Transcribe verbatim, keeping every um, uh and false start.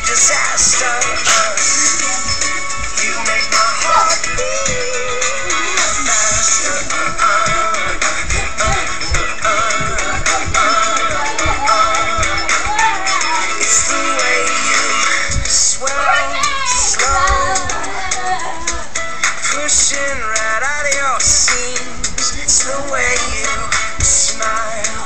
disaster. You make my heart beat faster. It's the way you swell slow, pushing right out of your seams. It's the way you smile.